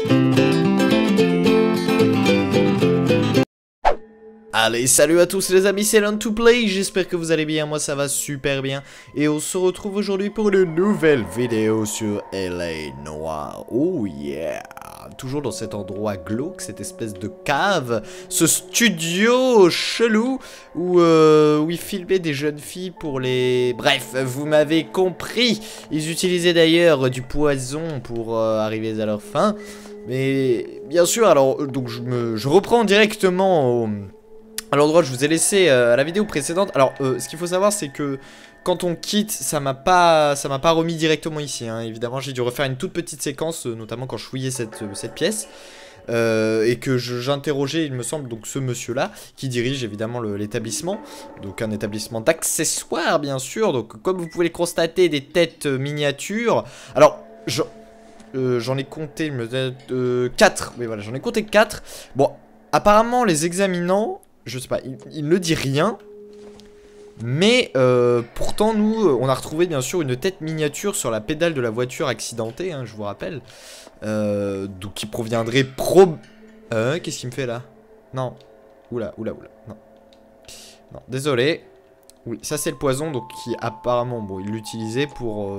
Allez, salut à tous les amis, c'est Learn2Play, j'espère que vous allez bien, moi ça va super bien. Et on se retrouve aujourd'hui pour une nouvelle vidéo sur LA Noire. Oh yeah, toujours dans cet endroit glauque, cette espèce de cave, ce studio chelou où ils filmaient des jeunes filles pour les... Bref, vous m'avez compris. Ils utilisaient d'ailleurs du poison pour arriver à leur fin. Mais bien sûr, alors donc je reprends directement à l'endroit où je vous ai laissé à la vidéo précédente. Alors ce qu'il faut savoir c'est que quand on quitte, ça m'a pas remis directement ici hein. Évidemment j'ai dû refaire une toute petite séquence, notamment quand je fouillais cette pièce. Et que j'interrogeais, il me semble, donc ce monsieur-là, qui dirige évidemment l'établissement. Donc un établissement d'accessoires, bien sûr. Donc comme vous pouvez le constater, des têtes miniatures. Alors, j'en ai compté 4. Oui, voilà, j'en ai compté 4. Bon, apparemment, les examinants, je sais pas, il ne dit rien. Mais pourtant, nous, on a retrouvé bien sûr une tête miniature sur la pédale de la voiture accidentée, hein, je vous rappelle. Donc qui proviendrait qu'est-ce qu'il me fait là? Non. Oula. Non, désolé. Oui, ça c'est le poison, donc qui apparemment, bon, il l'utilisait pour...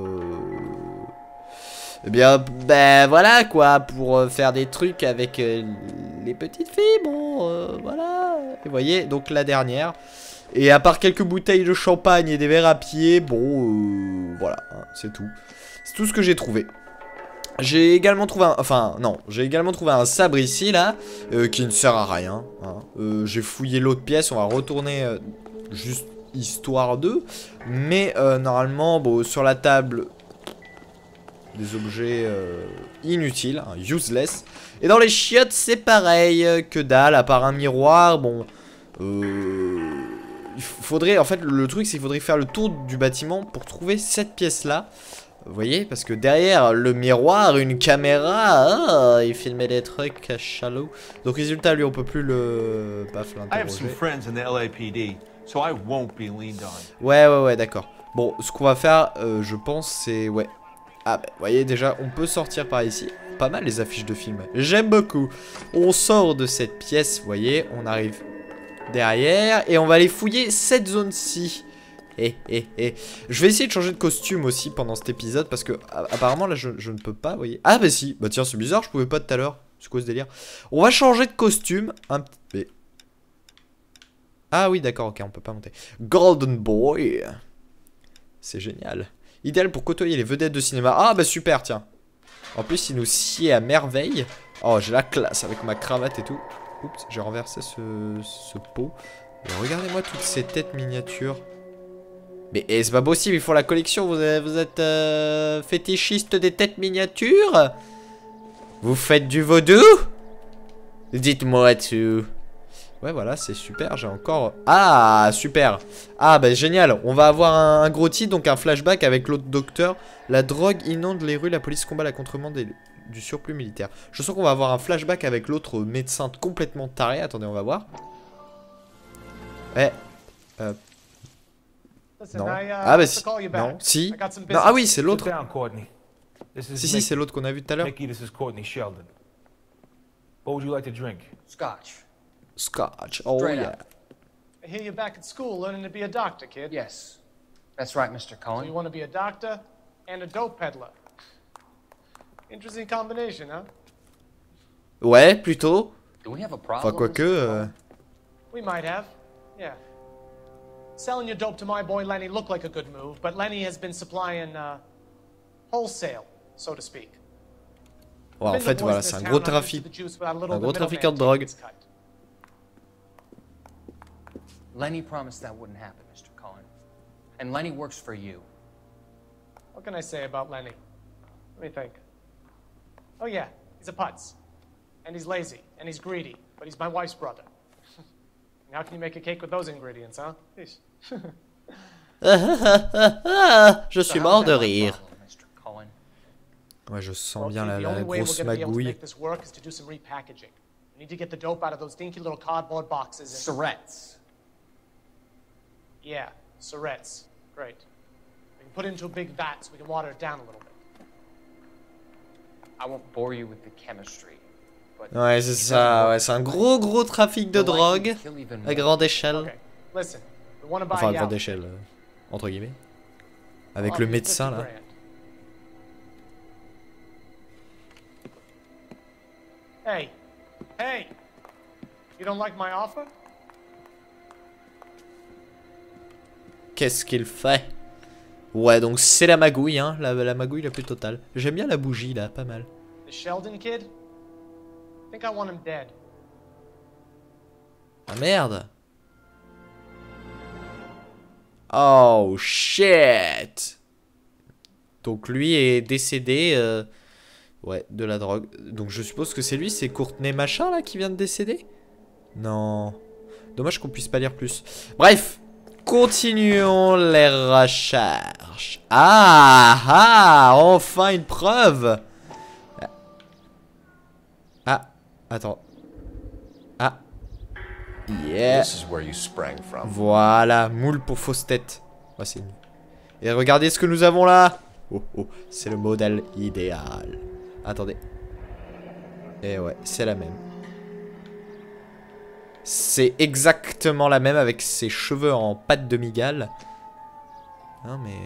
Eh bien, ben voilà quoi, pour faire des trucs avec les petites filles, bon, voilà. Et vous voyez, donc la dernière. Et à part quelques bouteilles de champagne et des verres à pied, bon, voilà, hein, c'est tout. C'est tout ce que j'ai trouvé. J'ai également trouvé un... Enfin, non, j'ai également trouvé un sabre ici, là, qui ne sert à rien. Hein. J'ai fouillé l'autre pièce, on va retourner juste histoire d'eux. Mais normalement, bon, sur la table, des objets inutiles, hein, useless. Et dans les chiottes, c'est pareil, que dalle, à part un miroir, bon... il faudrait, en fait, le truc, c'est qu'il faudrait faire le tour du bâtiment pour trouver cette pièce-là. Vous voyez, parce que derrière le miroir, une caméra, il filmait des trucs chalous. Donc résultat, lui, on peut plus le... Paf, l'interroger. Ouais, d'accord. Bon, ce qu'on va faire, je pense, c'est... Ouais. Ah, bah, vous voyez, déjà, on peut sortir par ici. Pas mal les affiches de films. J'aime beaucoup. On sort de cette pièce, vous voyez, on arrive derrière. Et on va aller fouiller cette zone-ci. Je vais essayer de changer de costume aussi pendant cet épisode parce que apparemment là je ne peux pas, vous voyez. Ah bah si, bah tiens c'est bizarre, je pouvais pas tout à l'heure. C'est quoi ce délire? On va changer de costume un petit... Ah oui d'accord, ok, on peut pas monter. Golden Boy. C'est génial. Idéal pour côtoyer les vedettes de cinéma. Ah bah super, tiens. En plus il nous sied à merveille. Oh j'ai la classe avec ma cravate et tout. Oups, j'ai renversé ce pot. Et regardez-moi toutes ces têtes miniatures. Mais c'est pas possible, il faut la collection, vous êtes fétichiste des têtes miniatures? Vous faites du vaudou? Dites-moi tout. Ouais voilà, c'est super, j'ai encore... Ah, super. Ah bah génial, on va avoir un gros titre, donc un flashback avec l'autre docteur. La drogue inonde les rues, la police combat la contrebande du surplus militaire. Je sens qu'on va avoir un flashback avec l'autre médecin complètement taré, attendez, on va voir. Ouais. Non. Ah bah si. Non. Si. Non. Ah oui, c'est l'autre. Si, c'est l'autre qu'on a vu tout à l'heure. Scotch. Oh yeah. I hear you're back at school learning to be a doctor, kid. Yes. That's right, Mr. Cohen. So you want to be a doctor and a dope peddler. Interesting combination, huh? Ouais, plutôt. Do we have a problem? Enfin, quoique... We might have. Yeah. Selling your dope to my boy Lenny looked like a good move, but Lenny has been supplying wholesale, so to speak. Ouais, en fait, voilà, c'est un gros trafic. Un gros trafiquant de drogue. Lenny promised that wouldn't happen, Mr. Cohen. And Lenny works for you. What can I say about Lenny? Let me think. Oh yeah, he's a putz. And he's lazy, and he's greedy, but he's my wife's brother. How can you make a cake with those ingredients, huh? Je suis mort de rire. Ouais, je sens bien la grosse magouille. Need to get the dope out of those dinky little cardboard boxes. Surrettes. Yeah, Surrettes. Great. We can put it into a big vat so we can water it down a little bit. I won't bore you with the chemistry. But Ouais, c'est ça. Ouais, c'est un gros trafic de drogue à grande échelle. Okay, listen. We want to buy Enfin, à you grande out. échelle, entre guillemets. Avec I'll le give you médecin 50 là. grand. Hey, hey! You don't like my offer? Qu'est-ce qu'il fait? Ouais, donc c'est la magouille, hein. La magouille la plus totale. J'aime bien la bougie là, pas mal. The Sheldon kid? I think I want him dead. Ah merde! Oh shit! Donc lui est décédé, ouais, de la drogue. Donc je suppose que c'est lui, c'est Courtney machin là qui vient de décéder? Non. Dommage qu'on puisse pas lire plus. Bref, continuons les recherches. Ah, enfin une preuve! Ah, attends. Ah. Yeah. This is where you sprang from. Voilà, moule pour fausse tête. Voici. Et regardez ce que nous avons là. Oh, c'est le modèle idéal. Attendez. Et ouais, c'est la même. C'est exactement la même avec ses cheveux en pâte de migale. Non mais...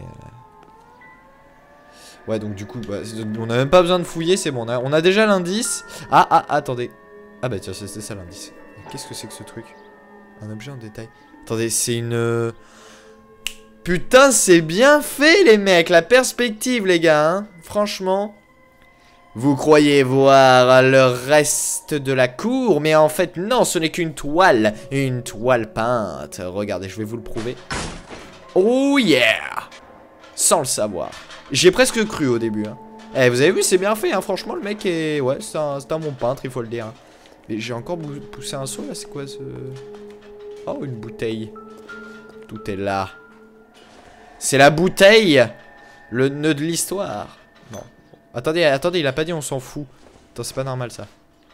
Ouais, donc du coup, bah, on n'a même pas besoin de fouiller, c'est bon. On a déjà l'indice. Ah, attendez. Ah bah tiens, c'était ça l'indice. Qu'est-ce que c'est que ce truc? Un objet en détail. Attendez, c'est une... Putain, c'est bien fait les mecs. La perspective les gars, hein. Franchement. Vous croyez voir le reste de la cour, mais en fait non, ce n'est qu'une toile. Une toile peinte. Regardez, je vais vous le prouver. Oh yeah. Sans le savoir. J'ai presque cru au début. Hein. Eh, vous avez vu, c'est bien fait. Hein. Franchement, le mec est... Ouais, c'est un bon peintre, il faut le dire. Hein. Mais j'ai encore poussé un saut là, c'est quoi ce... Oh, une bouteille. Tout est là. C'est la bouteille. Le nœud de l'histoire. Non. Attendez, il a pas dit on s'en fout. Attends, c'est pas normal ça.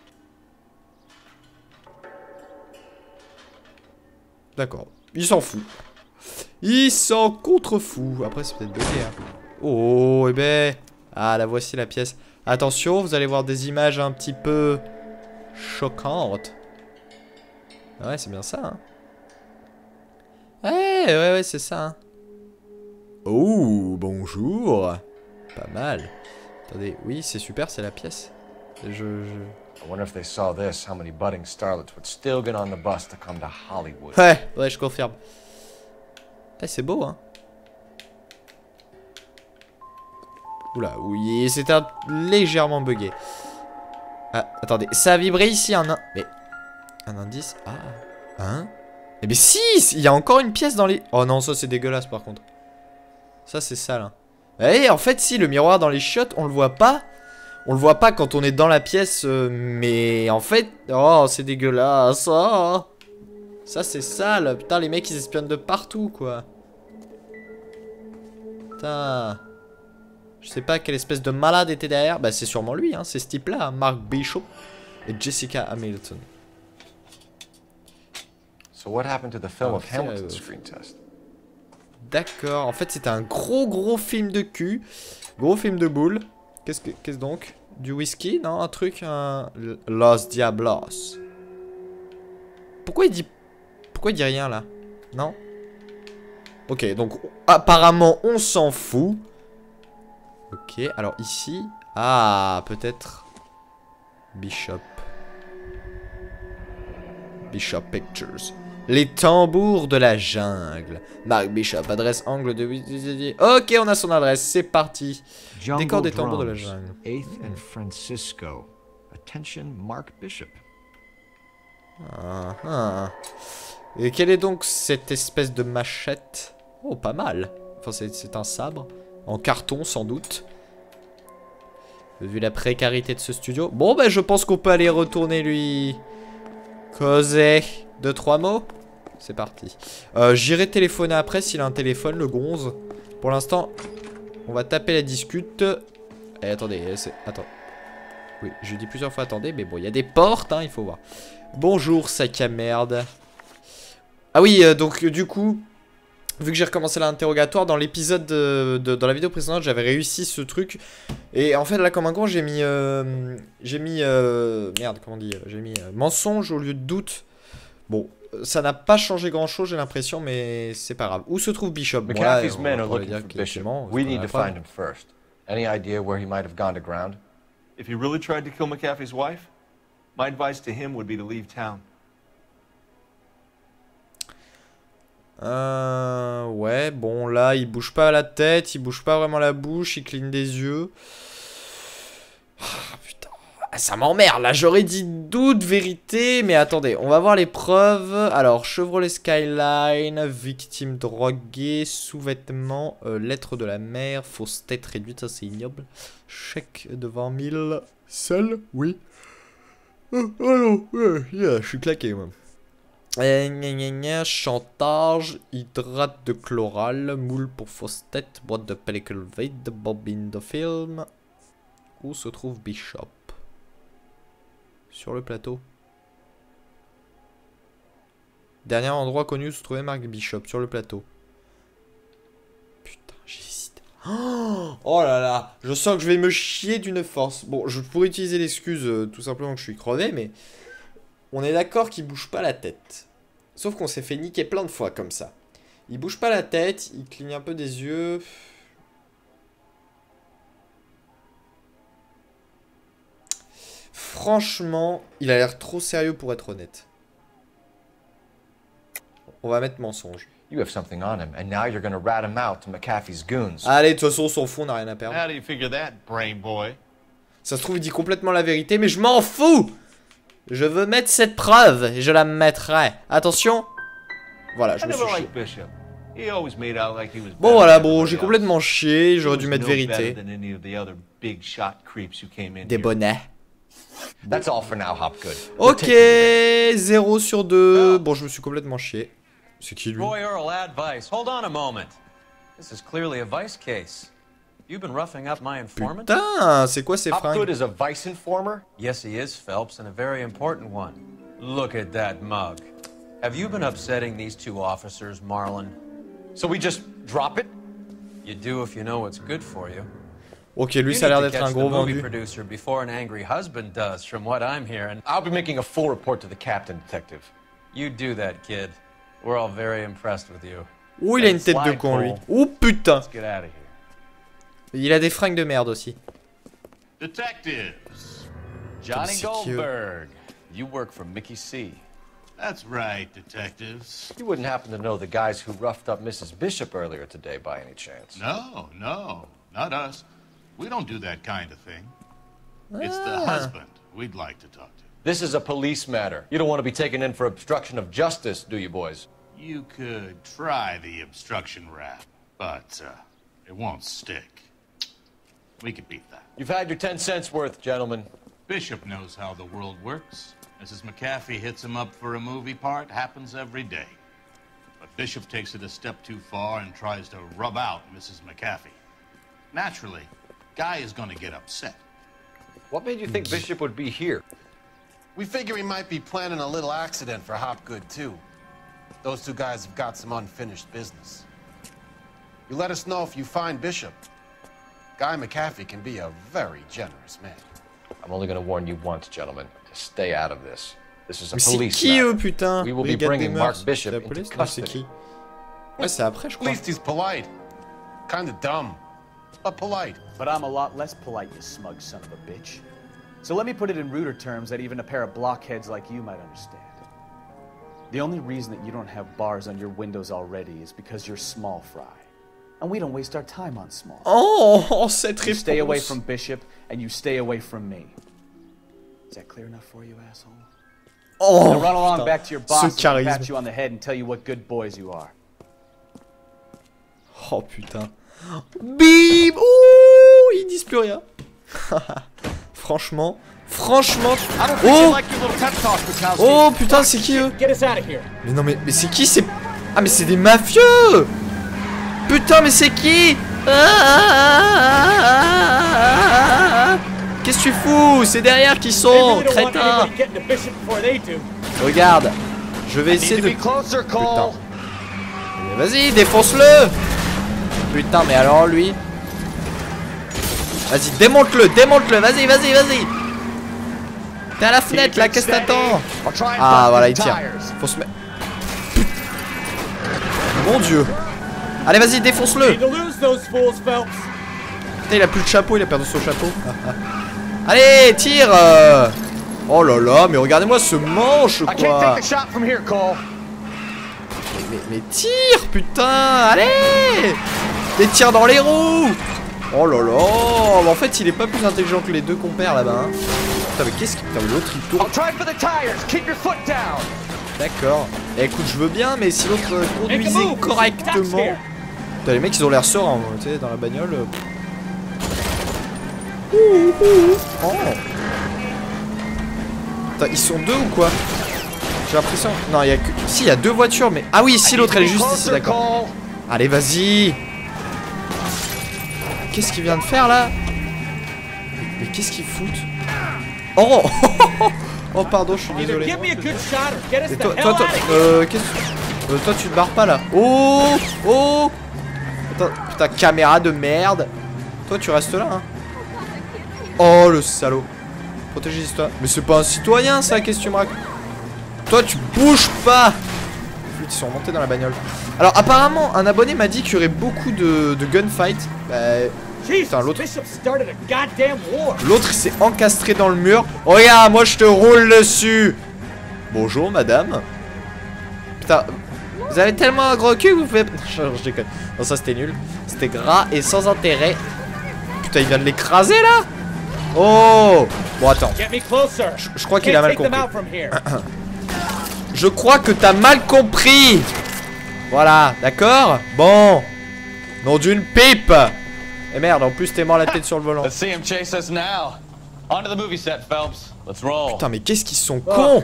D'accord. Il s'en fout. Il s'en contrefout. Après, c'est peut-être bugué. Hein. Oh, eh ben. Ah, la voici la pièce. Attention, vous allez voir des images un petit peu choquantes. Ouais, c'est bien ça. Hein. Ouais, c'est ça. Hein. Oh, bonjour. Pas mal. Attendez, oui, c'est super, c'est la pièce. I wonder if they saw this, how many budding starlets would still get on the bus to come to Hollywood. Ouais, je confirme. Eh, c'est beau, hein. Oula, oui, c'est légèrement bugué. Ah, attendez, ça a vibré ici, mais... Un indice? Ah. Hein? Eh bien si, il y a encore une pièce dans les... Oh non, ça c'est dégueulasse par contre. Ça c'est sale. Hein. Eh, en fait, si, le miroir dans les chiottes, on le voit pas. On le voit pas quand on est dans la pièce, mais en fait... Oh, c'est dégueulasse. Oh. Ça c'est sale. Putain, les mecs ils espionnent de partout, quoi. Putain... Je sais pas quelle espèce de malade était derrière. Bah c'est sûrement lui, hein. C'est ce type-là, hein. Mark Bishop et Jessica Hamilton. So what happened to the film of Hamilton's screen test? D'accord. En fait, c'était un gros film de cul. Gros film de boule. Qu'est-ce donc? Du whisky? Non, un truc, un... Los Diablos. Pourquoi il dit rien, là? Non? Ok, donc, apparemment, on s'en fout. Ok, alors ici... Ah, peut-être... Bishop Pictures. Les tambours de la jungle. Mark Bishop, adresse angle de... Ok, on a son adresse, c'est parti. Décor des tambours de la jungle. 8th and Francisco. Attention, Mark Bishop. Et quelle est donc cette espèce de machette? Oh, pas mal. Enfin, c'est un sabre. En carton, sans doute. Vu la précarité de ce studio. Bon, bah, je pense qu'on peut aller retourner lui... causer 2-3 mots. C'est parti. J'irai téléphoner après s'il a un téléphone, le gonze. Pour l'instant, on va taper la discute. Et attendez, attends. Oui, je dis plusieurs fois attendez, mais bon, il y a des portes, hein, il faut voir. Bonjour, sac à merde. Ah oui, donc du coup, Vu que j'ai recommencé l'interrogatoire, dans l'épisode dans la vidéo précédente, j'avais réussi ce truc. Et en fait, là, comme un con, j'ai mis... merde, comment on dit? J'ai mis mensonge au lieu de doute. Bon, ça n'a pas changé grand-chose, j'ai l'impression, mais c'est pas grave. Où se trouve Bishop? McAfee's Bon, men là, are on va looking dire for que, Bishop. effectivement, We c'est need pas to grave. find him first. Any idea where he might have gone to ground? If he really tried to kill McAfee's wife, my advice to him would be to leave town. Ouais, bon, là, il bouge pas la tête, il bouge pas vraiment la bouche, il cligne des yeux. Putain, ça m'emmerde, là, j'aurais dit doute, vérité, mais attendez, on va voir les preuves. Alors, Chevrolet Skyline, victime droguée, sous-vêtements, lettre de la mère, fausse tête réduite, ça c'est ignoble. Chèque de 20 000, seul, oui. Oh non, je suis claqué, moi. Chantage, hydrate de chloral, moule pour fausse tête, boîte de pellicule vide, bobine de film. Où se trouve Bishop? Sur le plateau. Dernier endroit connu où se trouvait Mark Bishop, sur le plateau. Putain, j'hésite. Oh là là, je sens que je vais me chier d'une force. Bon, je pourrais utiliser l'excuse tout simplement que je suis crevé, mais... On est d'accord qu'il bouge pas la tête. Sauf qu'on s'est fait niquer plein de fois comme ça. Il bouge pas la tête, il cligne un peu des yeux. Franchement, il a l'air trop sérieux pour être honnête. On va mettre mensonge. You have something on him, and now you're gonna rat him out to McAfee's goons. Allez, de toute façon, on s'en fout, on n'a rien à perdre. How do you figure that, brain boy? Ça se trouve, il dit complètement la vérité, mais je m'en fous! Je veux mettre cette preuve, et je la mettrai. Attention. Voilà, je me suis chié. Bon voilà, bon, j'ai complètement chié, j'aurais dû mettre vérité. Des bonnets. That's all for now, Hopgood. Ok, 0 sur 2. Bon, je me suis complètement chié. C'est qui lui? Roy Earl advice. Hold on a moment. This is clearly a vice case. You've been roughing up my informant? Putain, c'est quoi ces Hopgood fringues? is a vice informer? Yes, he is, Phelps, and a very important one. Look at that mug. Have you been upsetting these two officers, Marlon? So we just drop it? You do if you know what's good for you. Ok, lui You ça a l'air need to d'être un catch gros the movie vendu. producer before an angry husband does, from what I'm hearing. I'll be making a full report to the captain, detective. You do that, kid. We're all very impressed with you. Oh, il a une tête de con lui. Oh putain. Let's get out of here. Il a des fringues de merde aussi. Detectives. Johnny Goldberg. You work for Mickey C. That's right, detectives. You wouldn't happen to know the guys who roughed up Mrs. Bishop earlier today by any chance? No, not us. We don't do that kind of thing. It's the husband we'd like to talk to. This is a police matter. You don't want to be taken in for obstruction of justice, do you, boys? You could try the obstruction rap, but it won't stick. We could beat that. You've had your 10 cents worth, gentlemen. Bishop knows how the world works. Mrs. McAfee hits him up for a movie part, happens every day. But Bishop takes it a step too far and tries to rub out Mrs. McAfee. Naturally, Guy is going to get upset. What made you think Bishop would be here? We figure he might be planning a little accident for Hopgood, too. Those two guys have got some unfinished business. You let us know if you find Bishop. Guy McAfee can be a very generous man. I'm only going to warn you once, gentlemen, to stay out of this. This is a Mais c'est police qui eux matter. putain? We will be Brigade bringing des Mark mœurs. Bishop La into police? Non, c'est custody. qui? Ouais, c'est après, je At crois. least he's polite. Kinda dumb, but polite. But I'm a lot less polite, you smug son of a bitch. So let me put it in ruder terms that even a pair of blockheads like you might understand. The only reason that you don't have bars on your windows already is because you're small fry. And we don't waste our time on small. Oh, cette You réponse. stay away from Bishop, and you stay away from me. Is that clear enough for you, asshole? Oh, Now run along putain. back to your Ce boss and pat charisme. you on the head and tell you what good boys you are. Oh putain. Bim. Ouh, ils disent plus rien. Franchement. Oh. Oh putain, c'est qui eux? Mais non, mais c'est qui? C'est... Ah, mais c'est des mafieux. Putain, mais c'est qui? Qu'est-ce que tu fous? C'est derrière qui sont, crétin. Regarde. Je vais essayer de... Putain. Vas-y, défonce-le. Putain, mais alors lui. Vas-y, démonte-le, vas-y, vas-y, vas-y. T'es à la fenêtre là, qu'est-ce que t'attends? Ah voilà, il tire. Faut se mettre. Mon dieu. Allez, vas-y, défonce-le. Putain, il a plus de chapeau, il a perdu son chapeau. Allez, tire. Oh là là, mais regardez-moi ce manche quoi. Mais tire, putain. Allez. Des tirs dans les roues. Oh là là. En fait, il est pas plus intelligent que les deux compères là-bas. Hein. Putain, mais qu'est-ce qu'il... Putain, mais l'autre il tourne. D'accord. Eh, écoute, je veux bien, mais si l'autre conduisait correctement. Putain, les mecs ils ont l'air sereins, tu sais, dans la bagnole. Oh. Putain, ils sont deux ou quoi? J'ai l'impression. Non, il y a que. Si, il y a deux voitures, mais. Ah oui, si, l'autre elle est juste ici, d'accord. Allez, vas-y. Qu'est-ce qu'il vient de faire là? Mais qu'est-ce qu'il fout? Oh. Oh, pardon, je suis désolé. Et toi, toi, tu te barres pas là. Oh. Oh. Attends, putain, caméra de merde. Toi, tu restes là, hein. Oh, le salaud. Protégez-toi. Mais c'est pas un citoyen, ça, qu'est-ce que tu me racontes? Toi, tu bouges pas. Ils sont remontés dans la bagnole. Alors, apparemment, un abonné m'a dit qu'il y aurait beaucoup de gunfight. Putain, l'autre. L'autre, il s'est encastré dans le mur. Oh, regarde, moi, je te roule dessus. Bonjour, madame. Putain, vous avez tellement un gros cul que vous pouvez. Je déconne. Non, ça, c'était nul. C'était gras et sans intérêt. Putain, il vient de l'écraser, là. Oh. Bon, attends. Je crois qu'il a mal compris. Je crois que t'as mal compris. Voilà, d'accord. Bon. Nom d'une pipe. Et merde, en plus t'es mort la tête sur le volant. Putain, mais qu'est-ce qu'ils sont cons.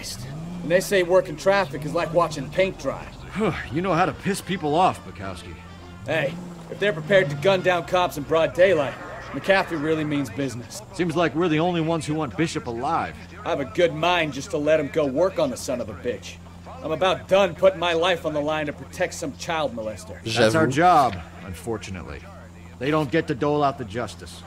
You know how to piss people off, Bukowski. Hey, if they're prepared to gun down cops in broad daylight, McAfee really means business. Seems like we're the only ones who want Bishop alive. I have a good mind just to let him go work on the son of a bitch. I'm about done putting my life on the line to protect some child molester. That's our job, unfortunately. They don't get to dole out the justice.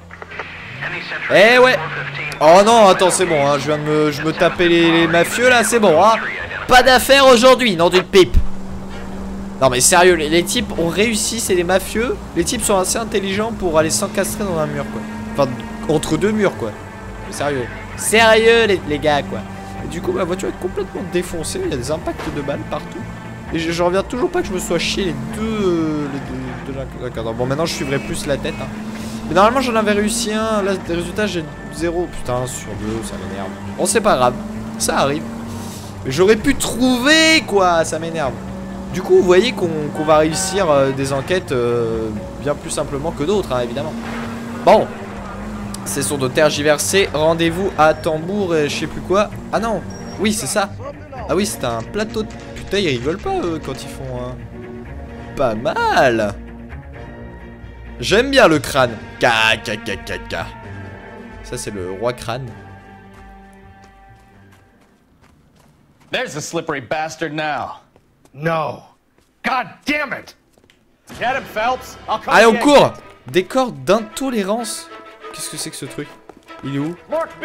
Eh ouais. Oh non, attends, c'est bon, hein. Je me tapais les mafieux là, c'est bon, hein. Pas d'affaire aujourd'hui, non d'une pipe. Non mais sérieux, les types ont réussi, c'est des mafieux. Les types sont assez intelligents pour aller s'encastrer dans un mur quoi. Enfin, entre deux murs quoi. Mais sérieux. Sérieux les gars quoi. Et du coup ma voiture est complètement défoncée, il y a des impacts de balles partout. Et je reviens toujours pas que je me sois chié les deux d'accord. Bon maintenant je suivrai plus la tête hein. Mais normalement j'en avais réussi un, là le résultat j'ai 0 putain sur 2, ça m'énerve. Bon c'est pas grave, ça arrive. Mais j'aurais pu trouver quoi, ça m'énerve. Du coup vous voyez qu'on va réussir des enquêtes bien plus simplement que d'autres hein, évidemment. Bon. Cessons de tergiverser, rendez-vous à Tambour et je sais plus quoi. Ah non, oui c'est ça. Ah oui c'est un plateau de... Putain ils rigolent pas eux quand ils font pas mal. J'aime bien le crâne. Ça c'est le roi crâne. There's the slippery bastard now. No. God damn it. Get him, Phelps. Allez on court. Décor d'intolérance. Qu'est-ce que c'est que ce truc? Il est où?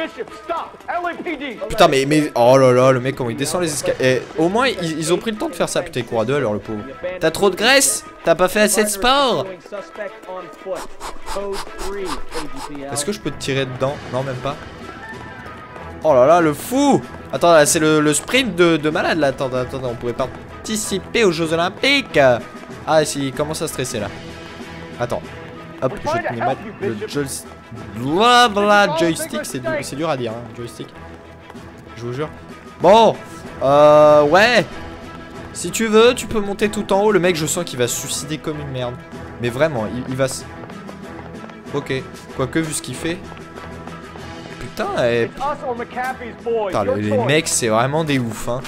Putain mais oh là là, le mec comment il descend les escaliers. Au moins ils ont pris le temps de faire ça. Putain il court à deux alors le pauvre. T'as trop de graisse? T'as pas fait assez de sport? Est-ce que je peux te tirer dedans? Non même pas. Oh là là le fou. Attends là c'est le sprint de malade là. Attends on pourrait participer aux Jeux Olympiques. Ah si il commence à stresser là. Attends. Hop je vais te mettre le joystick, c'est dur à dire hein, joystick. Je vous jure. Bon, ouais. Si tu veux, tu peux monter tout en haut. Le mec, je sens qu'il va se suicider comme une merde. Mais vraiment, il va se... Ok, quoique vu ce qu'il fait. Putain, putain les mecs, c'est vraiment des ouf hein.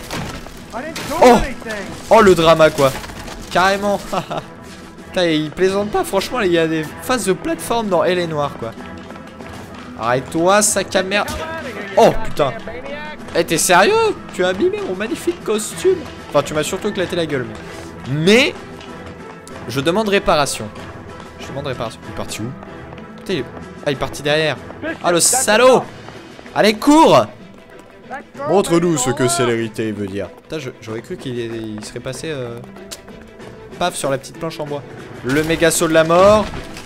Oh le drama quoi. Carrément. Putain, il plaisante pas, franchement, il y a des phases de plateforme dans Elle est Noire, quoi. Arrête-toi, sac à merde. Oh, putain. Eh, t'es sérieux? Tu as abîmé mon magnifique costume. Enfin, tu m'as surtout éclaté la gueule, mais... Mais je demande réparation. Je demande réparation. Il est parti où? Putain, ah, il est parti derrière. Ah, le salaud! Allez, cours! Montre-nous ce que célérité veut dire. Putain, j'aurais cru qu'il serait passé paf sur la petite planche en bois. Le méga saut de la mort.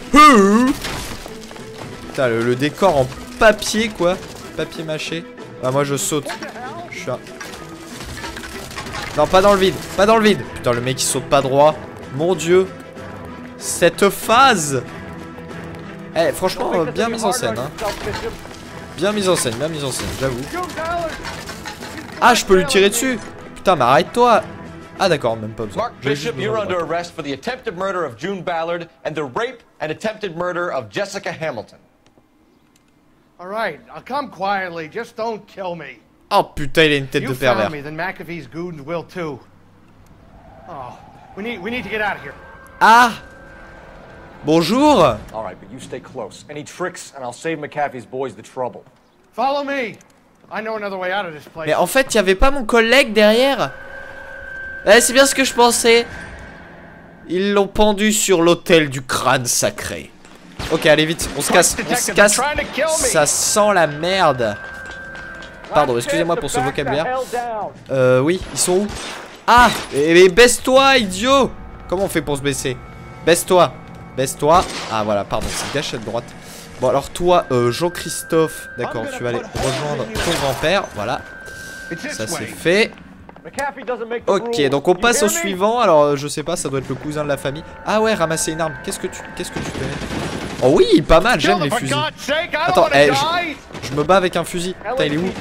Putain, le décor en papier, quoi. Papier mâché. Ah, moi je saute. Je suis un... Non, pas dans le vide. Pas dans le vide. Putain, le mec il saute pas droit. Mon dieu. Cette phase. Eh, franchement, bien mise en scène, hein. Bien mise en scène, j'avoue. Ah, je peux lui tirer dessus. Putain, mais arrête-toi. Ah, d'accord, même pas besoin. Mark Bishop, you're under arrest for the attempted murder of June Ballard and the rape and attempted murder of Jessica Hamilton. All right, I'll come quietly. Just don't kill me. Oh putain, il a une tête de pervers. You found me, then McAfee's goons will too. Oh, we need to get out of here. Ah. Bonjour. All right, but you stay close. Any tricks, and I'll save McAfee's boys the trouble. Follow me. I know another way out of this place. Mais en fait, il y avait pas mon collègue derrière. Eh, c'est bien ce que je pensais. Ils l'ont pendu sur l'autel du crâne sacré. Ok, allez vite, on se casse, Ça sent la merde. Pardon, excusez-moi pour ce vocabulaire. Oui, ils sont où? Ah, mais baisse-toi, idiot. Comment on fait pour se baisser? Baisse-toi. Baisse-toi. Ah voilà, pardon, c'est gâchette droite. Bon alors toi, Jean-Christophe, d'accord, tu vas aller rejoindre ton grand-père. Voilà, ça c'est fait. Ok, donc on passe au suivant. Alors je sais pas, ça doit être le cousin de la famille. Ah ouais, ramasser une arme. Qu'est-ce que tu fais? Oh oui, pas mal, j'aime les fusils. Attends, je me bats avec un fusil. Putain, il est où?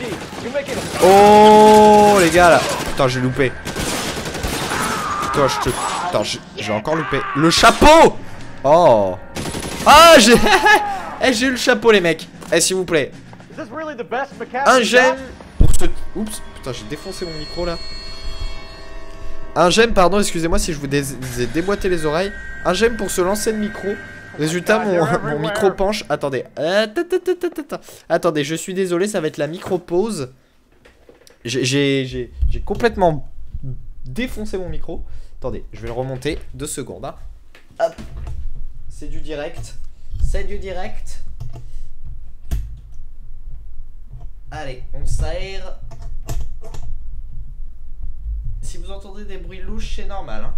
Oh les gars là. Putain, j'ai loupé. Putain, Putain, j'ai encore loupé. Le chapeau. Oh. Ah, j'ai j'ai eu le chapeau les mecs. Eh, s'il vous plaît. Un j'aime pour ce... Oups, putain, j'ai défoncé mon micro là. Un j'aime, pardon, excusez-moi si je vous ai déboîté les oreilles. Un j'aime pour ce lancer de micro. Résultat, mon micro penche. Attendez. Attendez, je suis désolé, ça va être la micro-pause. J'ai complètement défoncé mon micro. Attendez, je vais le remonter. 2 secondes. Hein. Hop. C'est du direct. C'est du direct. Allez, on s'aère. Si vous entendez des bruits louches, c'est normal. Hein.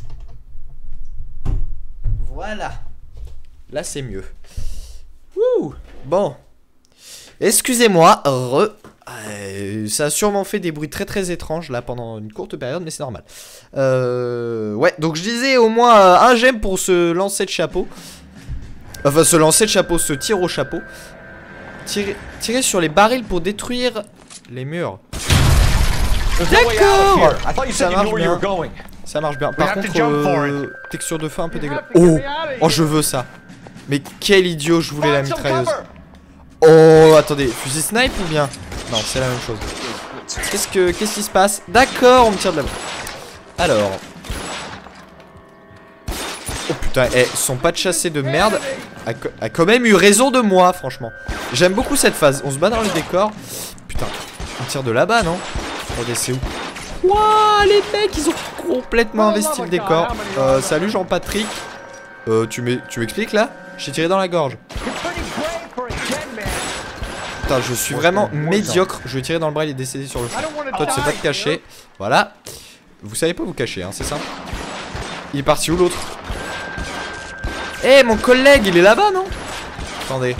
Voilà. Là, c'est mieux. Wouh. Bon. Excusez-moi. Ça a sûrement fait des bruits très très étranges là pendant une courte période, mais c'est normal. Ouais, donc je disais au moins un j'aime pour ce lancer de chapeau. Enfin, ce lancer de chapeau, ce tir au chapeau. Tirer sur les barils pour détruire les murs. D'accord. Ça marche bien. Ça marche bien. Par contre, texture de feu un peu dégueulasse. Oh, oh, je veux ça. Mais quel idiot, je voulais la mitrailleuse. Oh, attendez, fusil snipe ou bien? Non, c'est la même chose. Qu'est-ce qui se passe? D'accord, on me tire de la main. Alors. Oh putain, son pas de chassé de merde a quand même eu raison de moi, franchement. J'aime beaucoup cette phase. On se bat dans le décor. Putain, on tire de là-bas, non? Attendez, c'est où? Wouah, les mecs, ils ont complètement investi le décor. Salut Jean-Patrick. Tu m'expliques là? J'ai tiré dans la gorge. Putain, je suis vraiment médiocre. Je vais tirer dans le bras, il est décédé sur le champ. Toi, tu sais pas te cacher. Voilà. Vous savez pas vous cacher, hein, c'est ça? Il est parti où l'autre? Eh, mon collègue, il est là-bas, non? Attendez.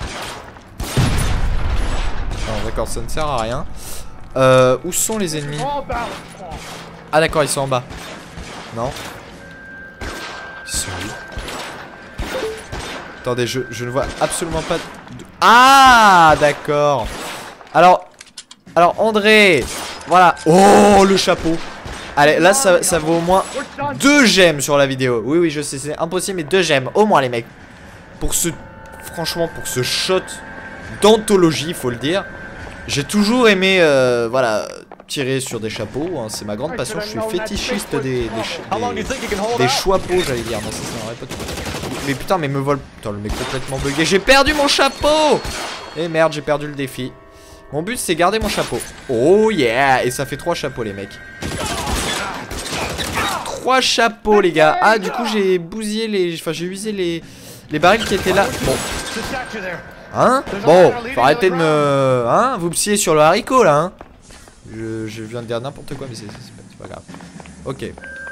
Non, d'accord, ça ne sert à rien. Où sont les ennemis? Ah, d'accord, ils sont en bas. Non. Ils sont où? Attendez, je ne vois absolument pas de... Ah, d'accord. Alors, André. Voilà. Oh, le chapeau. Allez, là, ça vaut au moins 2 j'aime sur la vidéo. Oui, oui, je sais, c'est impossible, mais 2 j'aime. Au moins, les mecs. Franchement, pour ce shot d'anthologie, il faut le dire. J'ai toujours aimé, voilà, tirer sur des chapeaux. Hein, c'est ma grande passion. Je suis fétichiste des chapeaux, j'allais dire. Non, ça n'aurait pas tout. Mais putain, mais me vole. Putain, le mec complètement bugué. J'ai perdu mon chapeau. Et merde, j'ai perdu le défi. Mon but, c'est garder mon chapeau. Oh yeah. Et ça fait 3 chapeaux, les mecs. 3 chapeaux, les gars. Ah, du coup, j'ai bousillé les... Enfin, j'ai usé les barils qui étaient là. Bon. Hein? Bon, faut arrêter de me... Hein? Vous me sciez sur le haricot, là, hein? Je viens de dire n'importe quoi, mais c'est pas grave. Ok.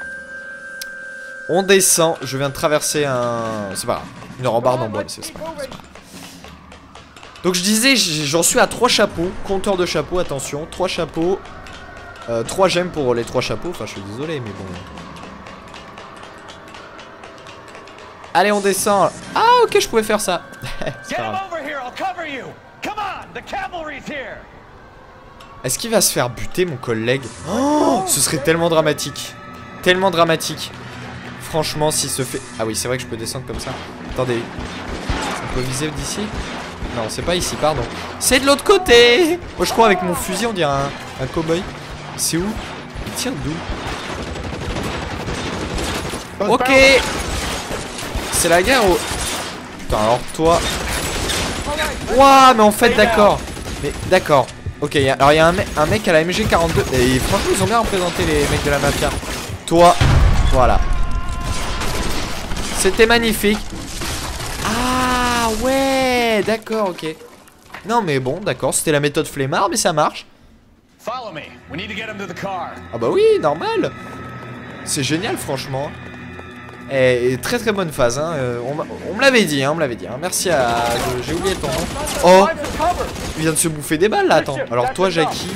On descend. Je viens de traverser un... C'est pas grave. Une rambarde en bois, mais c'est pas grave. Donc je disais, j'en suis à 3 chapeaux. Compteur de chapeaux, attention. 3 chapeaux. 3 gemmes pour les 3 chapeaux. Enfin, je suis désolé, mais bon. Allez, on descend. Ah, ok, je pouvais faire ça. Est-ce qu'il va se faire buter, mon collègue? Oh, ce serait tellement dramatique. Tellement dramatique. Franchement, s'il se fait... Ah oui, c'est vrai que je peux descendre comme ça. Attendez. On peut viser d'ici? Non, c'est pas ici, pardon. C'est de l'autre côté. Moi, je crois avec mon fusil, on dirait un cow-boy. C'est où? Il tire d'où? Ok. C'est la guerre au... Putain, alors toi... Ouah, mais en fait, d'accord. Mais d'accord. Ok, alors il y a un mec à la MG42. Et franchement, ils ont bien représenté les mecs de la mafia. Toi, voilà. C'était magnifique. Ah ouais, d'accord, ok. Non mais bon, d'accord, c'était la méthode flemmard, mais ça marche. Ah bah oui, normal. C'est génial, franchement. Et très très bonne phase, hein. On me l'avait dit, hein, Merci à... J'ai oublié ton nom. Oh, il vient de se bouffer des balles là, attends. Alors toi, Jackie.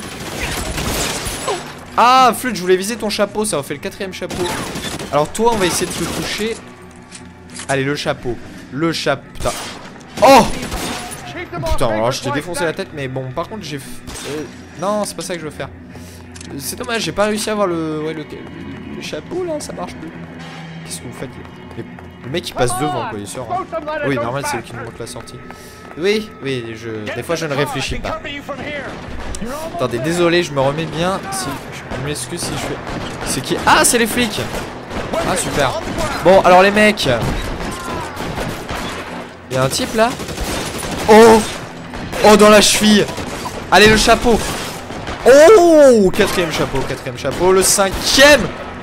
Ah, Flûte, je voulais viser ton chapeau, ça refait le 4ème chapeau. Alors toi, on va essayer de te toucher. Allez, le chapeau. Le chapeau. Putain. Oh putain, alors je t'ai défoncé la tête, mais bon, par contre, j'ai... non, c'est pas ça que je veux faire. C'est dommage, j'ai pas réussi à avoir le chapeau, là, ça marche plus. Qu'est-ce que vous faites, le mec, il passe devant, quoi, il sort. Hein. Oui, normal, c'est lui qui nous montre la sortie. Oui, des fois, je ne réfléchis pas. Attendez, désolé, je me remets bien. Si, je m'excuse si je fais... C'est qui? Ah, c'est les flics. Ah, super. Bon, alors les mecs... Il y a un type là. Oh! Oh, dans la cheville. Allez, le chapeau. Oh! 4ème chapeau. Le 5ème.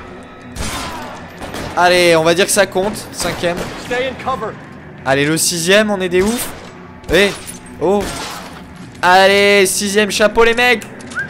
Allez, on va dire que ça compte. 5ème. Allez, le 6ème, on est des oufs. Eh! Oh! Allez, 6ème chapeau, les mecs.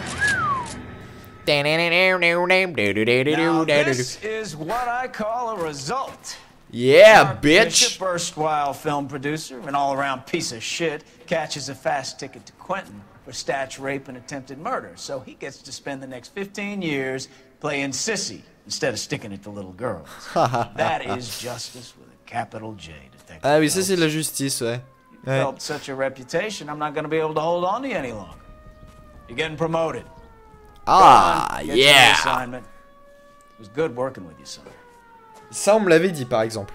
Now, this is what I call a result. Yeah, bitch. Bishop, erstwhile film producer and all-around piece of shit, catches a fast ticket to Quentin for statch rape and attempted murder. So he gets to spend the next 15 years playing sissy instead of sticking it to little girls. That is justice with a capital J, Detective. Ah oui, ça c'est de la justice, ouais. You developed such a reputation, I'm not going to be able to hold on to you any longer. You're getting promoted. Ah, yeah. Assignment. It was good working with you, son. Ça, on me l'avait dit, par exemple.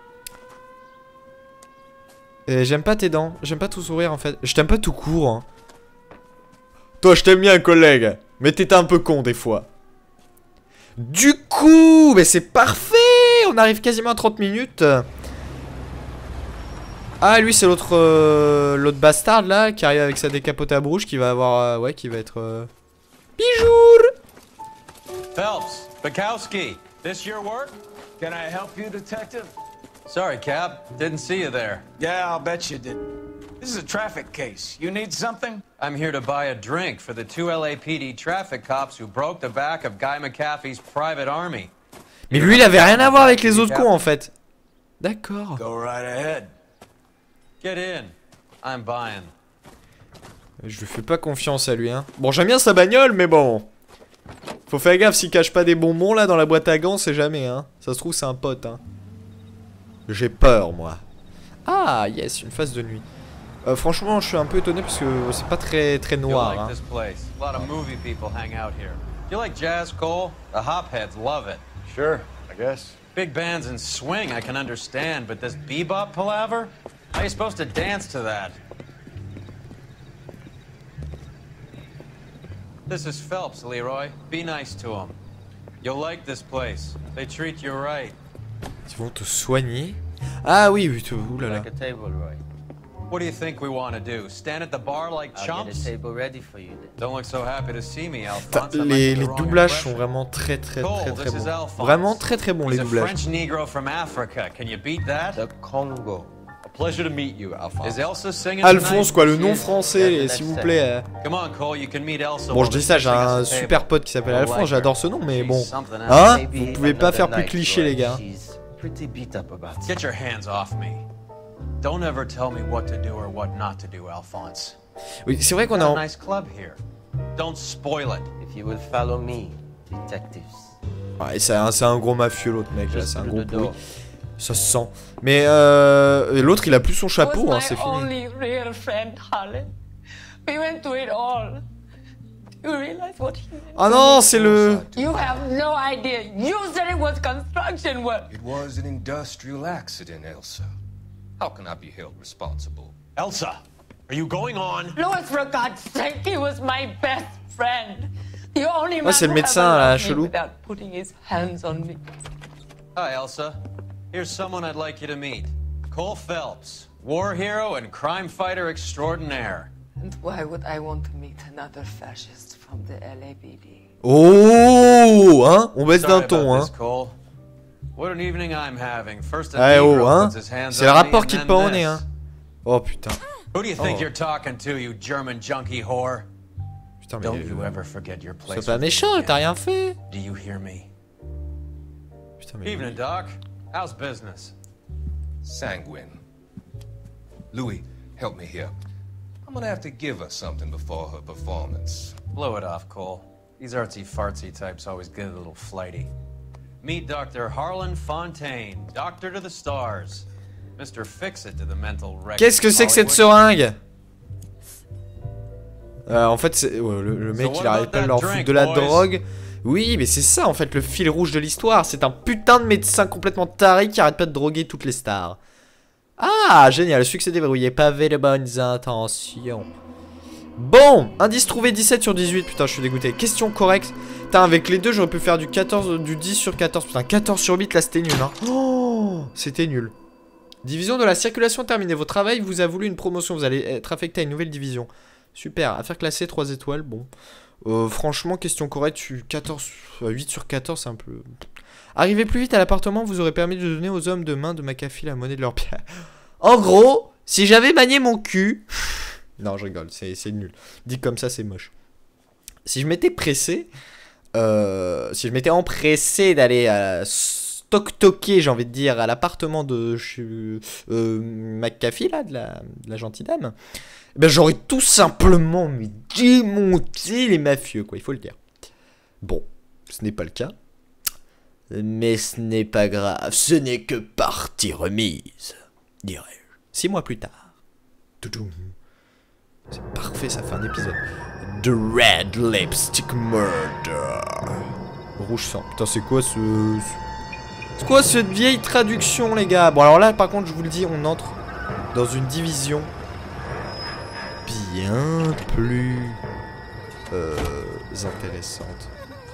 J'aime pas tes dents. J'aime pas tout sourire, en fait. Je t'aime pas tout court. Hein. Toi, je t'aime bien, collègue. Mais t'es un peu con, des fois. Du coup, mais c'est parfait. On arrive quasiment à 30 minutes. Ah, lui, c'est l'autre l'autre bastard, là, qui arrive avec sa décapotable à brouche, qui va avoir... ouais, qui va être... Bijour. Phelps, Bukowski, this your work? Can I help you, Detective? Sorry, Cap. Didn't see you there. Yeah, I'll bet you did. This is a traffic case. You need something? I'm here to buy a drink for the 2 LAPD traffic cops who broke the back of Guy McAfee's private army. Mais lui, il avait rien à voir avec les autres cons, en fait. D'accord. Go right ahead. Get in. I'm buying. Je lui fais pas confiance à lui, hein. Bon, j'aime bien sa bagnole, mais bon. Faut faire gaffe s'il cache pas des bonbons là dans la boîte à gants, c'est jamais, hein. Ça se trouve, c'est un pote, hein. J'ai peur, moi. Ah, yes, une phase de nuit. Franchement, je suis un peu étonné parce que c'est pas très noir. Hein. You like jazz, Cole? The hopheads love it. Sure, I guess. Big bands and swing I can understand, but this bebop palaver? How are you supposed to dance to that? This is Phelps, Leroy. Be nice to him. You'll like this place. They treat you right. Ils vont te soigner? Ah oui, oulala. What do you think we want to do? Stand at the bar like chumps? Don't look so happy to see me, Alphonse. Les doublages sont vraiment très bons. Vraiment très bons les doublages. French Negro from Africa. Can you beat that? The Congo. A pleasure to meet you, Alphonse. Is Elsa singing Alphonse quoi, le nom français, s'il vous plaît. Come on, Cole, you can meet Elsa. Bon, je dis ça, j'ai un super pote qui s'appelle Alphonse, j'adore ce nom, mais bon. Hein? Vous pouvez pas faire plus cliché, les gars. Get your hands off me. Don't ever tell me what to do or what not to do, Alphonse. Oui, c'est vrai qu'on a a nice club here. Don't spoil it. If you will follow me, detectives. Ouais, c'est un gros mafieux l'autre mec là, c'est un gros pourri. Ça se sent. Mais l'autre il a plus son chapeau, hein, c'est fini. Ah non, c'est le... You have no idea. You said it was construction work. It was an industrial accident, Elsa. How can I be held responsible? Elsa, are you going on? Louis, for God's sake, he was my best friend. The only man c'est le who médecin ever là, loved me chelou. without putting his hands on me. Hi, Elsa. Here's someone I'd like you to meet. Cole Phelps, war hero and crime fighter extraordinaire. And why would I want to meet another fascist from the LAPD? Oh, hein? On baisse d'un ton, hein? What an evening I'm having. First Ah, oh, hein? C'est le rapport qui te pend au nez, hein? Oh putain. Who do you think you're talking to, you German junkie whore? Putain, mais Don't you ever forget your place. sois pas méchant, t'as rien fait. Do you hear me? Putain, mais... Evening, Doc. How's business? Sanguine. Louis, help me here. I'm gonna have to give her something before her performance. Blow it off, Cole. These artsy-fartsy types always get a little flighty. Meet Dr. Harlan Fontaine, doctor to the stars. Mr. Fix-It to the mental wreck. Qu'est-ce que c'est que cette seringue? En fait, le mec il arrête pas de leur foutre de la drogue. Oui, mais c'est ça en fait le fil rouge de l'histoire. C'est un putain de médecin complètement taré qui arrête pas de droguer toutes les stars. Ah, génial, succès déverrouillé, pavé de bonnes intentions. Bon, indice trouvé 17 sur 18, putain je suis dégoûté. Question correcte. Putain, avec les deux j'aurais pu faire du 10 sur 14. Putain, 14 sur 8 là c'était nul hein. Oh, c'était nul. Division de la circulation terminée. Votre travail vous a voulu une promotion. Vous allez être affecté à une nouvelle division. Super, affaire classée 3 étoiles, bon. Franchement, question correcte, 8 sur 14 c'est un peu... Arrivez plus vite à l'appartement, vous aurez permis de donner aux hommes de main de McAfee la monnaie de leur pied. En gros, si j'avais manié mon cul... Non, je rigole, c'est nul. Dit comme ça, c'est moche. Si je m'étais pressé... si je m'étais empressé d'aller toquer, j'ai envie de dire, à l'appartement de McAfee, là, de la gentille dame, ben j'aurais tout simplement démonté les mafieux, quoi, il faut le dire. Bon, ce n'est pas le cas. Mais ce n'est pas grave, ce n'est que partie remise, dirais-je. 6 mois plus tard. C'est parfait, ça fait un épisode. The Red Lipstick Murder. Rouge sang. Putain, c'est quoi ce... C'est quoi cette vieille traduction, les gars? Bon, alors là, par contre, je vous le dis, on entre dans une division bien plus intéressante.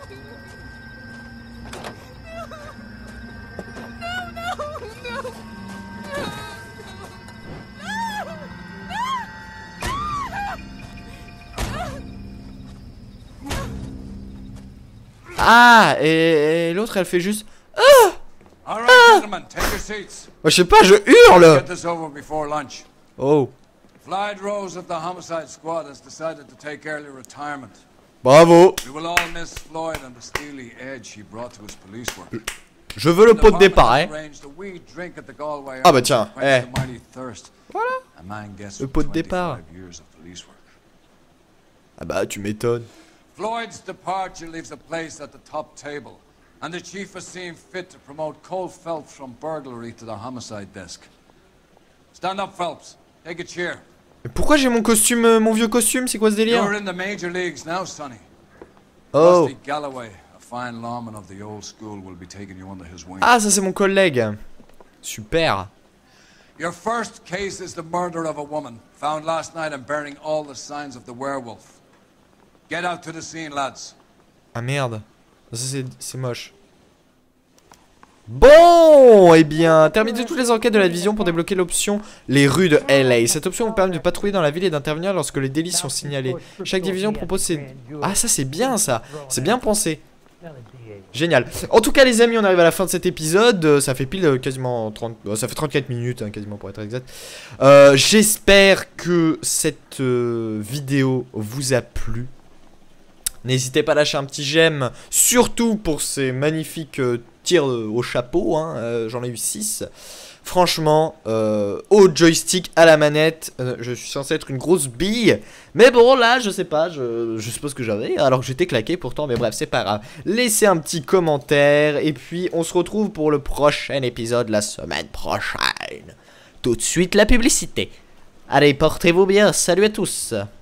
Ah, et l'autre, elle fait juste... Ah, All right, gentlemen, take your seats. je sais pas, je hurle. Get this over before lunch. Oh. Floyd Rose of the homicide squad has decided to take early retirement. Bravo. We will all miss Floyd and the steely edge he brought to his police work. Je veux le pot de départ, hein. Ah bah tiens, Voilà. Le pot de départ. Ah bah tu m'étonnes. Floyd's departure leaves a place at the top table, and the chief has seen fit to promote Cole Phelps from burglary to the homicide desk. Stand up, Phelps. Take a chair. Mais pourquoi j'ai mon costume, mon vieux costume? C'est quoi ce délire? You're in the major leagues now, Sonny. Oh. Rusty Galloway, a fine lawman of the old school, will be taking you under his wing. Ah, ça c'est mon collègue. Super. Your first case is the murder of a woman, found last night and bearing all the signs of the werewolf. Get out to the scene, lads. Ah merde. Ça c'est moche. Bon, eh bien, terminez toutes les enquêtes de la division pour débloquer l'option les rues de LA. Cette option vous permet de patrouiller dans la ville et d'intervenir lorsque les délits sont signalés. Chaque division propose ses... Ah, ça c'est bien ça. C'est bien pensé. Génial. En tout cas les amis, on arrive à la fin de cet épisode. Ça fait pile quasiment 30... ça fait 34 minutes hein, quasiment pour être exact. J'espère que cette vidéo vous a plu. N'hésitez pas à lâcher un petit j'aime, surtout pour ces magnifiques tirs au chapeau, hein, j'en ai eu 6. Franchement, au joystick, à la manette, je suis censé être une grosse bille. Mais bon, là, je sais pas, je suppose que j'avais, alors que j'étais claqué pourtant, mais bref, c'est pas grave. Laissez un petit commentaire, et puis on se retrouve pour le prochain épisode la semaine prochaine. Tout de suite, la publicité. Allez, portez-vous bien, salut à tous.